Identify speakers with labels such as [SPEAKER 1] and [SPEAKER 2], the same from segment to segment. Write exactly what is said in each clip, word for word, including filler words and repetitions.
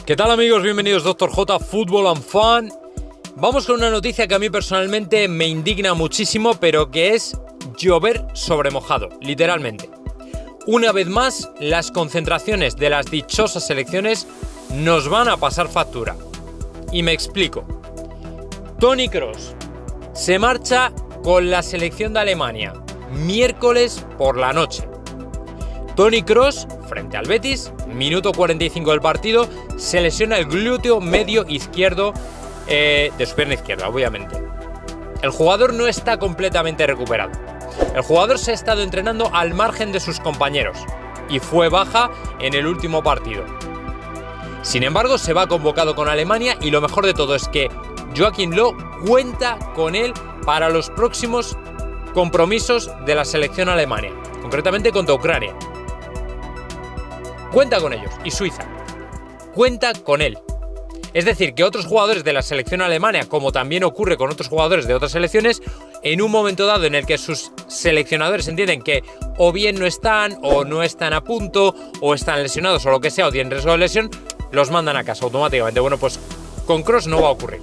[SPEAKER 1] ¿Qué tal, amigos? Bienvenidos a doctor J Football and Fun. Vamos con una noticia que a mí personalmente me indigna muchísimo, pero que es llover sobre mojado, literalmente. Una vez más, las concentraciones de las dichosas selecciones nos van a pasar factura. Y me explico. Toni Kroos se marcha con la selección de Alemania miércoles por la noche. Toni Kroos, frente al Betis, minuto cuarenta y cinco del partido, se lesiona el glúteo medio izquierdo eh, de su pierna izquierda, obviamente. El jugador no está completamente recuperado. El jugador se ha estado entrenando al margen de sus compañeros y fue baja en el último partido. Sin embargo, se va convocado con Alemania y lo mejor de todo es que Joachim Löw cuenta con él para los próximos compromisos de la selección alemana, concretamente contra Ucrania. Cuenta con ellos, y Suiza cuenta con él. Es decir, que otros jugadores de la selección alemana, como también ocurre con otros jugadores de otras selecciones, en un momento dado en el que sus seleccionadores entienden que o bien no están, o no están a punto, o están lesionados, o lo que sea, o tienen riesgo de lesión, los mandan a casa automáticamente. Bueno, pues con Kroos no va a ocurrir.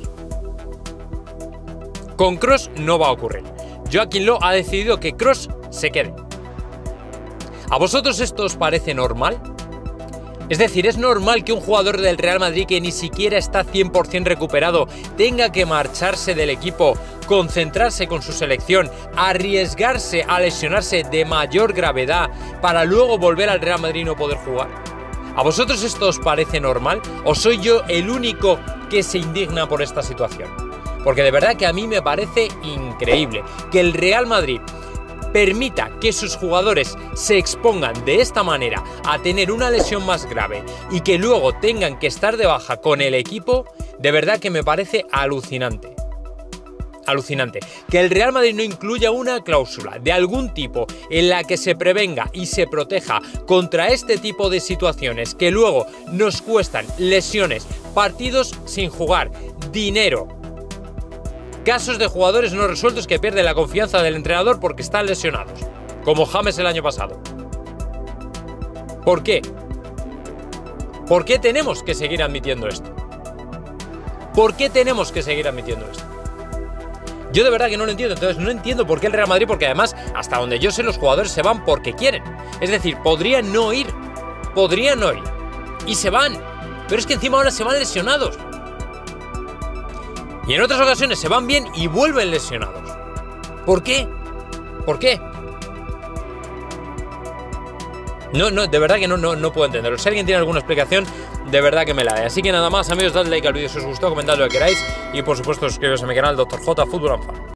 [SPEAKER 1] Con Kroos no va a ocurrir. Joachim Löw ha decidido que Kroos se quede. ¿A vosotros esto os parece normal? Es decir, ¿es normal que un jugador del Real Madrid que ni siquiera está cien por cien recuperado tenga que marcharse del equipo, concentrarse con su selección, arriesgarse a lesionarse de mayor gravedad para luego volver al Real Madrid y no poder jugar? ¿A vosotros esto os parece normal? ¿O soy yo el único que se indigna por esta situación? Porque de verdad que a mí me parece increíble que el Real Madrid permita que sus jugadores se expongan de esta manera a tener una lesión más grave y que luego tengan que estar de baja con el equipo. De verdad que me parece alucinante. Alucinante. Que el Real Madrid no incluya una cláusula de algún tipo en la que se prevenga y se proteja contra este tipo de situaciones que luego nos cuestan lesiones, partidos sin jugar, dinero. Casos de jugadores no resueltos que pierden la confianza del entrenador porque están lesionados, como James el año pasado. ¿Por qué? ¿Por qué tenemos que seguir admitiendo esto? ¿Por qué tenemos que seguir admitiendo esto? Yo de verdad que no lo entiendo. Entonces no entiendo por qué el Real Madrid, porque además, hasta donde yo sé, los jugadores se van porque quieren. Es decir, podrían no ir, podrían no ir, y se van. Pero es que encima ahora se van lesionados. Y en otras ocasiones se van bien y vuelven lesionados. ¿Por qué? ¿Por qué? No, no, de verdad que no, no, no puedo entenderlo. Si alguien tiene alguna explicación, de verdad que me la dé. Así que nada más, amigos, dadle like al vídeo si os gustó, comentad lo que queráis. Y por supuesto, suscribiros a mi canal doctor J Football and Fun.